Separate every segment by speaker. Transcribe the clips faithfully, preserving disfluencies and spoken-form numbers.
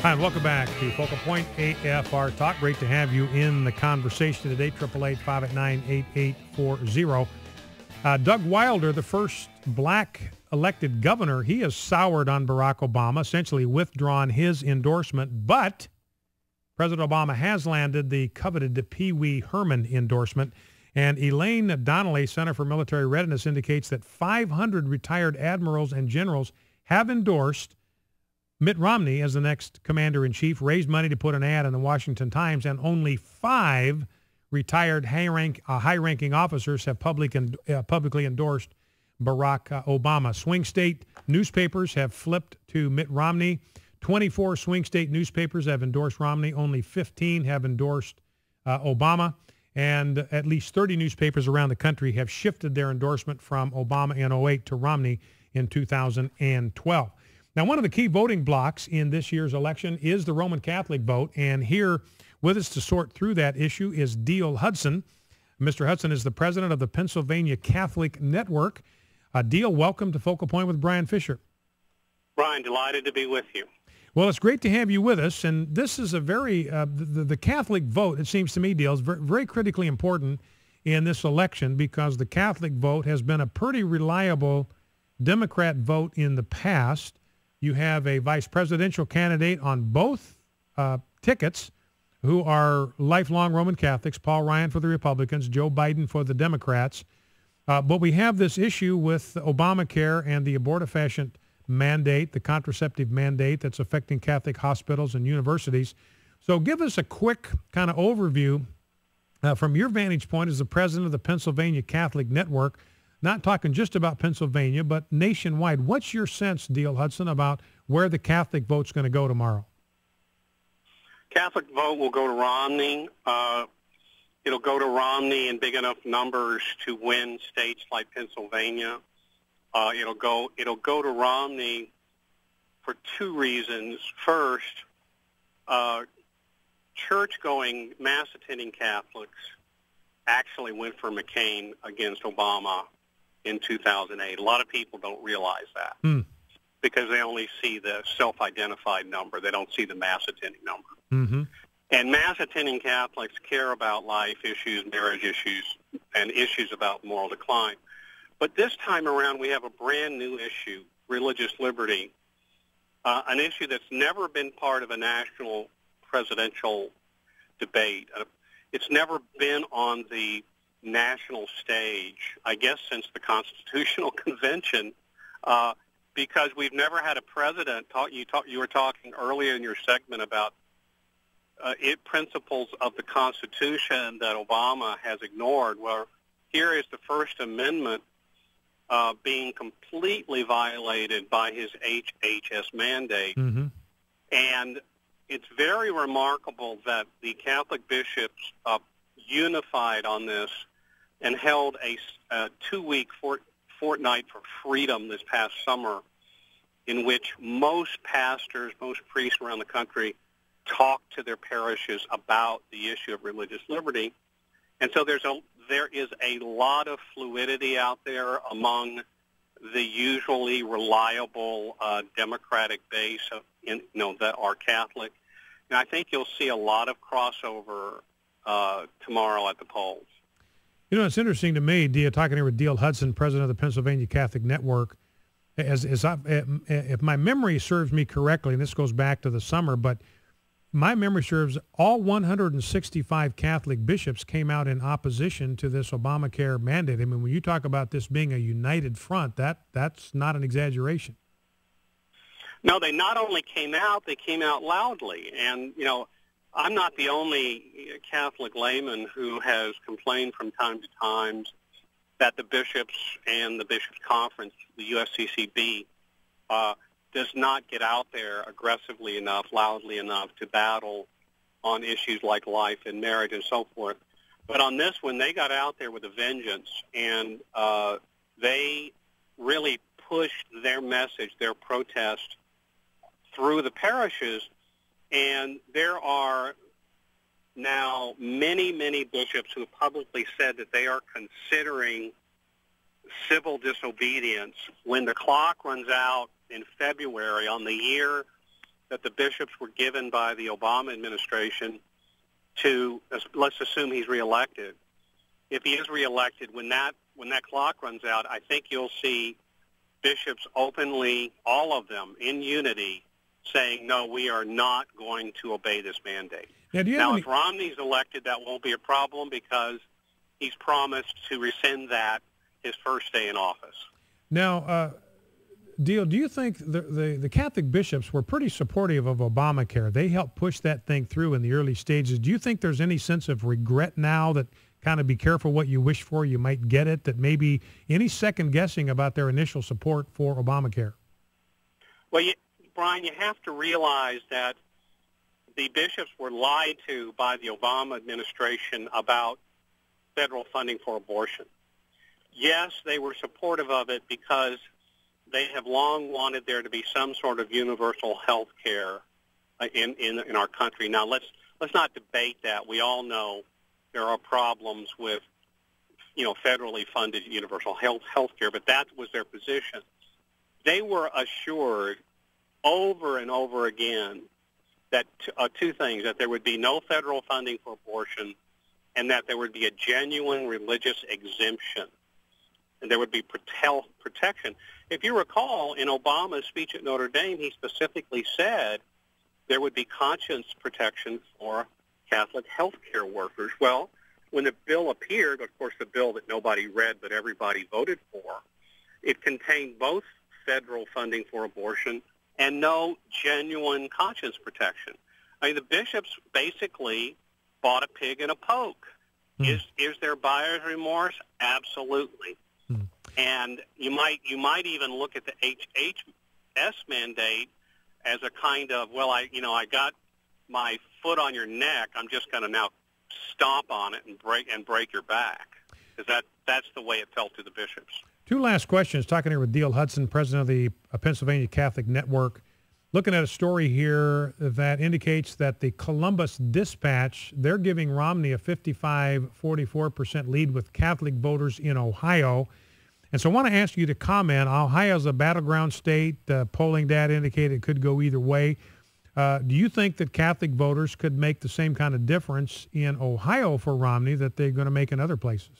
Speaker 1: Hi, and welcome back to Focal Point A F R Talk. Great to have you in the conversation today. eight eight eight, five eight nine, eight eight four zero. Uh, Doug Wilder, the first black elected governor, he has soured on Barack Obama, essentially withdrawn his endorsement, but President Obama has landed the coveted Pee Wee Herman endorsement. And Elaine Donnelly, Center for Military Readiness, indicates that five hundred retired admirals and generals have endorsed Mitt Romney as the next commander-in-chief, raised money to put an ad in the Washington Times, and only five retired high-rank, uh, high-ranking officers have public and, uh, publicly endorsed Barack uh, Obama. Swing state newspapers have flipped to Mitt Romney. twenty-four swing state newspapers have endorsed Romney. Only fifteen have endorsed uh, Obama. And at least thirty newspapers around the country have shifted their endorsement from Obama in oh eight to Romney in two thousand twelve. Now, one of the key voting blocks in this year's election is the Roman Catholic vote, and here with us to sort through that issue is Diehl Hudson. Mister Hudson is the president of the Pennsylvania Catholic Network. Uh, Diehl, welcome to Focal Point with Brian Fisher.
Speaker 2: Brian, delighted to be with you.
Speaker 1: Well, it's great to have you with us, and this is a very, uh, the, the Catholic vote, it seems to me, Diehl, is very, very critically important in this election because the Catholic vote has been a pretty reliable Democrat vote in the past. You have a vice presidential candidate on both uh, tickets who are lifelong Roman Catholics, Paul Ryan for the Republicans, Joe Biden for the Democrats. Uh, but we have this issue with Obamacare and the abortifacient mandate, the contraceptive mandate that's affecting Catholic hospitals and universities. So give us a quick kind of overview uh, from your vantage point as the president of the Pennsylvania Catholic Network. Not talking just about Pennsylvania, but nationwide. What's your sense, Diehl Hudson, about where the Catholic vote's going to go tomorrow?
Speaker 2: Catholic vote will go to Romney. Uh, it'll go to Romney in big enough numbers to win states like Pennsylvania. Uh, it'll go. It'll go to Romney for two reasons. First, uh, church-going, mass-attending Catholics actually went for McCain against Obama in two thousand eight. A lot of people don't realize that mm. because they only see the self-identified number. They don't see the mass-attending number. Mm-hmm. And mass-attending Catholics care about life issues, marriage issues, and issues about moral decline. But this time around, we have a brand new issue, religious liberty, uh, an issue that's never been part of a national presidential debate. Uh, it's never been on the national stage, I guess, since the Constitutional Convention, uh, because we've never had a president. Talk, you, talk, you were talking earlier in your segment about uh, it principles of the Constitution that Obama has ignored. Well, here is the First Amendment uh, being completely violated by his H H S mandate. Mm-hmm. And it's very remarkable that the Catholic bishops uh, unified on this and held a, a two-week fort, fortnight for freedom this past summer in which most pastors, most priests around the country talked to their parishes about the issue of religious liberty. And so there's a, there is a lot of fluidity out there among the usually reliable uh, Democratic base of, in, you know, that are Catholic. And I think you'll see a lot of crossover uh, tomorrow at the polls.
Speaker 1: You know, it's interesting to me, Dia, talking here with Diehl Hudson, president of the Pennsylvania Catholic Network, as, as I, if my memory serves me correctly, and this goes back to the summer, but my memory serves, all one hundred sixty-five Catholic bishops came out in opposition to this Obamacare mandate. I mean, when you talk about this being a united front, that that's not an exaggeration.
Speaker 2: No, they not only came out, they came out loudly. And, you know, I'm not the only Catholic layman who has complained from time to time that the bishops and the Bishops' Conference, the U S C C B, uh, does not get out there aggressively enough, loudly enough to battle on issues like life and marriage and so forth. But on this one, they got out there with a vengeance, and uh, they really pushed their message, their protest, through the parishes. And there are now many, many bishops who have publicly said that they are considering civil disobedience when the clock runs out in February on the year that the bishops were given by the Obama administration to, let's assume he's reelected. If he is reelected, when that when that clock runs out, I think you'll see bishops openly, all of them, in unity, saying, no, we are not going to obey this mandate.
Speaker 1: Now, do you
Speaker 2: now
Speaker 1: have
Speaker 2: if
Speaker 1: any...
Speaker 2: Romney's elected, that won't be a problem because he's promised to rescind that his first day in office.
Speaker 1: Now, uh, Diehl, do you think the, the, the Catholic bishops were pretty supportive of Obamacare? They helped push that thing through in the early stages. Do you think there's any sense of regret now that kind of be careful what you wish for, you might get it, that maybe any second guessing about their initial support for Obamacare?
Speaker 2: Well, you, Brian, you have to realize that the bishops were lied to by the Obama administration about federal funding for abortion. Yes, they were supportive of it because they have long wanted there to be some sort of universal health care in, in, in our country. Now, let's let's not debate that. We all know there are problems with, you know, federally funded universal health health care, but that was their position. They were assured over and over again that t- uh, two things, that there would be no federal funding for abortion and that there would be a genuine religious exemption and there would be protel- protection. If you recall, in Obama's speech at Notre Dame, he specifically said there would be conscience protection for Catholic health care workers. Well, when the bill appeared, of course the bill that nobody read but everybody voted for, it contained both federal funding for abortion and no genuine conscience protection. I mean, the bishops basically bought a pig in a poke. Hmm. Is is there buyer's remorse? Absolutely. Hmm. And you might you might even look at the H H S mandate as a kind of, well, I you know I got my foot on your neck. I'm just going to now stomp on it and break and break your back, because that that's the way it felt to the bishops.
Speaker 1: Two last questions. Talking here with Diehl Hudson, president of the Pennsylvania Catholic Network. Looking at a story here that indicates that the Columbus Dispatch, they're giving Romney a fifty-five forty-four percent lead with Catholic voters in Ohio. And so I want to ask you to comment. Ohio's a battleground state. Uh, polling data indicated it could go either way. Uh, do you think that Catholic voters could make the same kind of difference in Ohio for Romney that they're going to make in other places?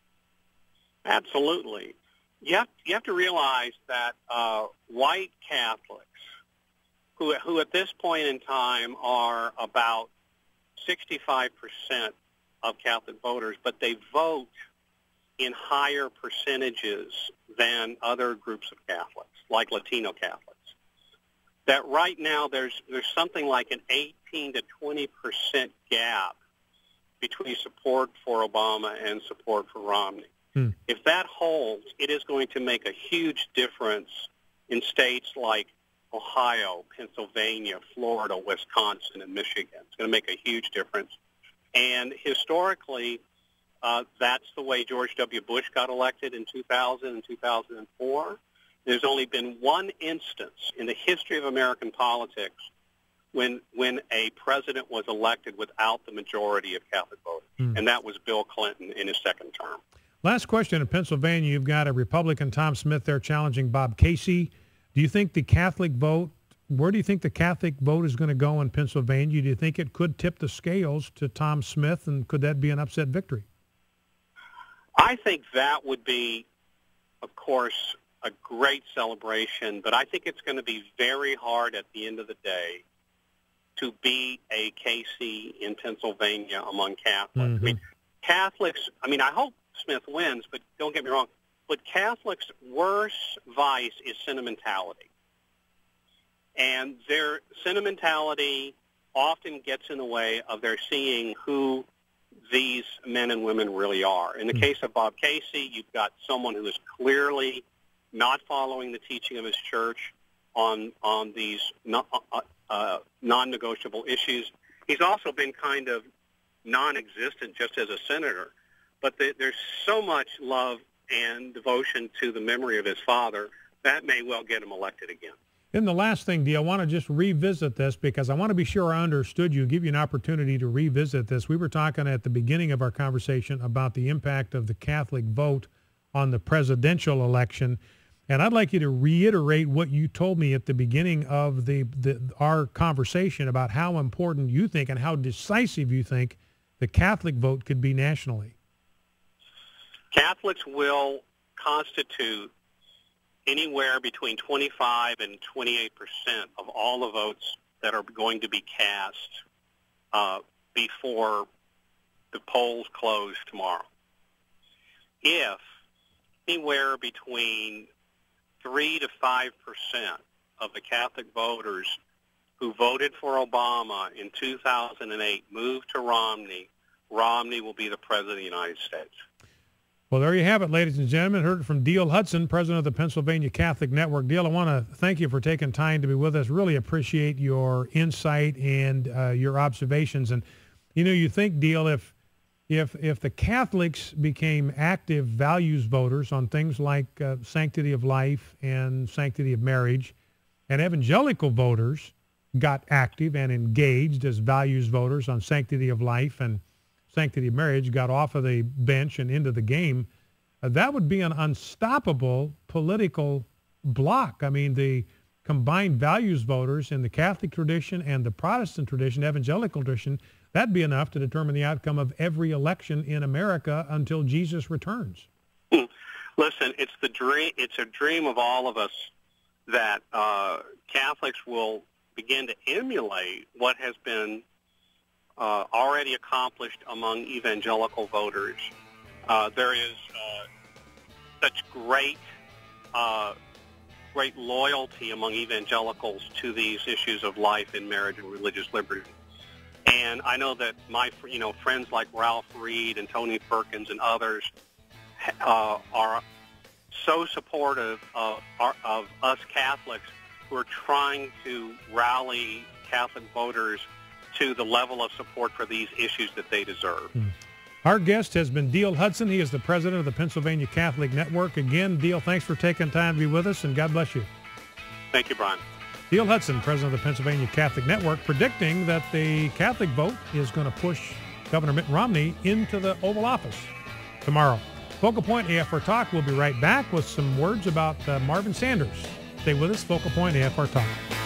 Speaker 2: Absolutely. You have, you have to realize that uh, white Catholics, who, who at this point in time are about sixty-five percent of Catholic voters, but they vote in higher percentages than other groups of Catholics, like Latino Catholics. That right now there's there's something like an eighteen to twenty percent gap between support for Obama and support for Romney. Hmm. If that holds, it is going to make a huge difference in states like Ohio, Pennsylvania, Florida, Wisconsin, and Michigan. It's going to make a huge difference. And historically, uh, that's the way George W. Bush got elected in two thousand and two thousand four. There's only been one instance in the history of American politics when when a president was elected without the majority of Catholic voters, mm. and that was Bill Clinton in his second term.
Speaker 1: Last question. In Pennsylvania, you've got a Republican, Tom Smith, there challenging Bob Casey. Do you think the Catholic vote, where do you think the Catholic vote is going to go in Pennsylvania? Do you think it could tip the scales to Tom Smith, and could that be an upset victory?
Speaker 2: I think that would be, of course, a great celebration, but I think it's going to be very hard at the end of the day to beat a Casey in Pennsylvania among Catholics. Mm-hmm. I mean, Catholics, I mean, I hope Smith wins, but don't get me wrong, but Catholics' worst vice is sentimentality. And their sentimentality often gets in the way of their seeing who these men and women really are. In the mm-hmm. case of Bob Casey, you've got someone who is clearly not following the teaching of his church on on these non, uh, uh, non-negotiable issues. He's also been kind of non-existent just as a senator. But the, there's so much love and devotion to the memory of his father, that may well get him elected again.
Speaker 1: And the last thing, Dee, I want to just revisit this because I want to be sure I understood you, give you an opportunity to revisit this. We were talking at the beginning of our conversation about the impact of the Catholic vote on the presidential election. And I'd like you to reiterate what you told me at the beginning of the, the our conversation about how important you think and how decisive you think the Catholic vote could be nationally.
Speaker 2: Catholics will constitute anywhere between twenty-five and twenty-eight percent of all the votes that are going to be cast uh, before the polls close tomorrow. If anywhere between three to five percent of the Catholic voters who voted for Obama in two thousand eight move to Romney, Romney will be the President of the United States.
Speaker 1: Well, there you have it, ladies and gentlemen. Heard it from Diehl Hudson, President of the Pennsylvania Catholic Network. Diehl, I want to thank you for taking time to be with us. Really appreciate your insight and uh, your observations. And, you know, you think, Diehl, if, if, if the Catholics became active values voters on things like uh, sanctity of life and sanctity of marriage, and evangelical voters got active and engaged as values voters on sanctity of life and sanctity of marriage, got off of the bench and into the game, uh, that would be an unstoppable political bloc. I mean, the combined values voters in the Catholic tradition and the Protestant tradition, evangelical tradition, that'd be enough to determine the outcome of every election in America until Jesus returns.
Speaker 2: Listen, it's the dream. It's a dream of all of us that uh, Catholics will begin to emulate what has been Uh, already accomplished among evangelical voters. Uh, there is uh, such great, uh, great loyalty among evangelicals to these issues of life and marriage and religious liberty. And I know that my, you know, friends like Ralph Reed and Tony Perkins and others uh, are so supportive of, of us Catholics who are trying to rally Catholic voters to the level of support for these issues that they deserve.
Speaker 1: Hmm. Our guest has been Diehl Hudson. He is the president of the Pennsylvania Catholic Network. Again, Diehl, thanks for taking time to be with us, and God bless you.
Speaker 2: Thank you, Brian.
Speaker 1: Diehl Hudson, president of the Pennsylvania Catholic Network, predicting that the Catholic vote is going to push Governor Mitt Romney into the Oval Office tomorrow. Focal Point A F R Talk. We'll be right back with some words about uh, Marvin Sanders. Stay with us. Focal Point A F R Talk.